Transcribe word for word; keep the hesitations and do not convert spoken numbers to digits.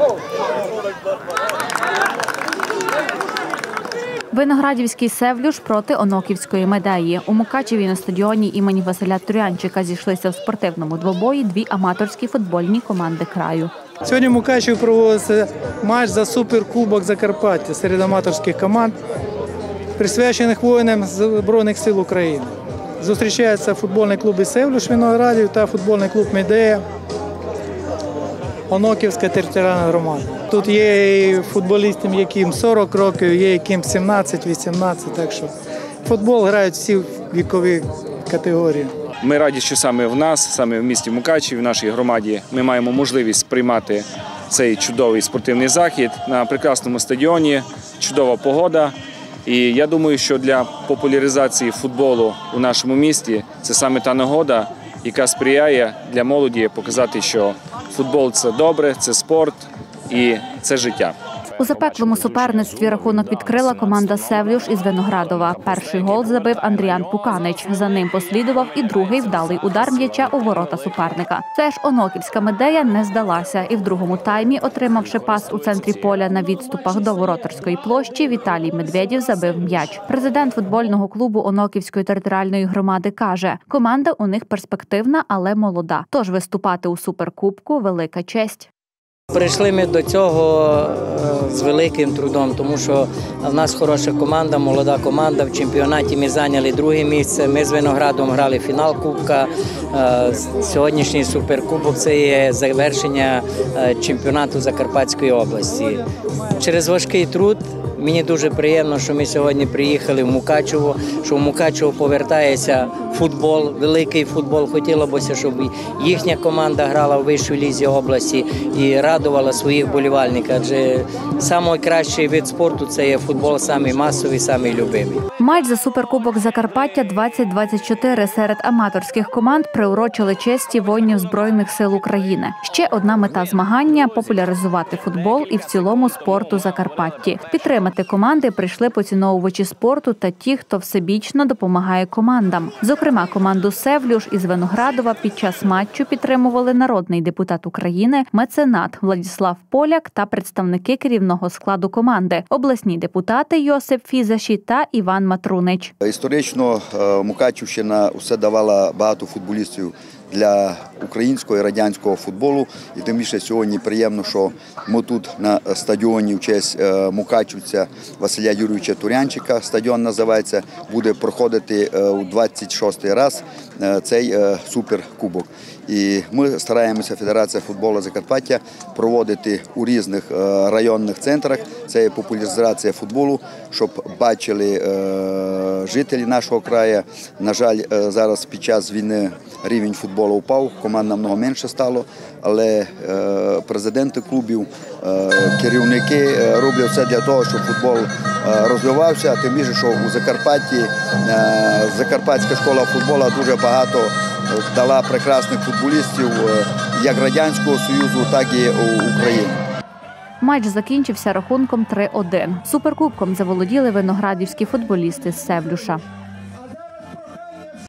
Виноградівський Севлюш проти Оноківської Медеї. У Мукачеві на стадіоні імені Василя Турянчика зійшлися в спортивному двобої дві аматорські футбольні команди краю. Сьогодні в Мукачеві проводиться матч за суперкубок Закарпаття серед аматорських команд, присвячених воїнам Збройних сил України. Зустрічаються футбольний клуб із Севлюш Виноградів та футбольний клуб Медея, Оноківська територіальна громада. Тут є і футболістам, яким сорок років, є яким сімнадцять-вісімнадцять, так що футбол грають всі вікові категорії. Ми раді, що саме в нас, саме в місті Мукачеві, в нашій громаді, ми маємо можливість приймати цей чудовий спортивний захід на прекрасному стадіоні, чудова погода. І я думаю, що для популяризації футболу у нашому місті це саме та нагода, яка сприяє для молоді показати, що футбол – це добре, це спорт і це життя. У запеклому суперництві рахунок відкрила команда Севлюш із Виноградова. Перший гол забив Андріан Пуканич. За ним послідував і другий вдалий удар м'яча у ворота суперника. Це ж Оноківська Медея не здалася. І в другому таймі, отримавши пас у центрі поля на відступах до воротарської площі, Віталій Медведєв забив м'яч. Президент футбольного клубу Оноківської територіальної громади каже, команда у них перспективна, але молода. Тож виступати у суперкубку – велика честь. Прийшли ми до цього з великим трудом, тому що в нас хороша команда, молода команда. В чемпіонаті ми зайняли друге місце. Ми з Виноградом грали фінал Кубка. Сьогоднішній суперкубок – це є завершення чемпіонату Закарпатської області. Через важкий труд мені дуже приємно, що ми сьогодні приїхали в Мукачево, що в Мукачево повертається футбол, великий футбол. Хотілося б, щоб їхня команда грала у вищій лізі області і радувала своїх вболівальників. Адже найкращий вид спорту – це є футбол, самий масовий, самий любимий. Матч за суперкубок Закарпаття двадцять двадцять чотири серед аматорських команд приурочили честі воїнів Збройних сил України. Ще одна мета змагання – популяризувати футбол і в цілому спорту Закарпатті. Підтримати команди прийшли поціновувачі спорту та ті, хто всебічно допомагає командам. Зокрема, команду Севлюш із Виноградова під час матчу підтримували народний депутат України, меценат Владислав Поляк та представники керівного складу команди – обласні депутати Йосип Фізаші та Іван Матрунич. Історично Мукачівщина усе давала багато футболістів для українського і радянського футболу. І тим більше сьогодні приємно, що ми тут на стадіоні в честь мукачівця Василя Юрійовича Турянчика, стадіон називається, буде проходити у двадцять шостий раз цей суперкубок. І ми стараємося, Федерація футболу Закарпаття, проводити у різних районних центрах. Це популяризація футболу, щоб бачили жителі нашого краю. На жаль, зараз під час війни рівень футболу впав, команд намного менше стало, але президенти клубів, керівники роблять все для того, щоб футбол розвивався, тим більше, що у Закарпатті Закарпатська школа футболу дуже багато дала прекрасних футболістів як Радянського Союзу, так і України. Матч закінчився рахунком три один. Суперкубком заволоділи виноградівські футболісти з Севлюша.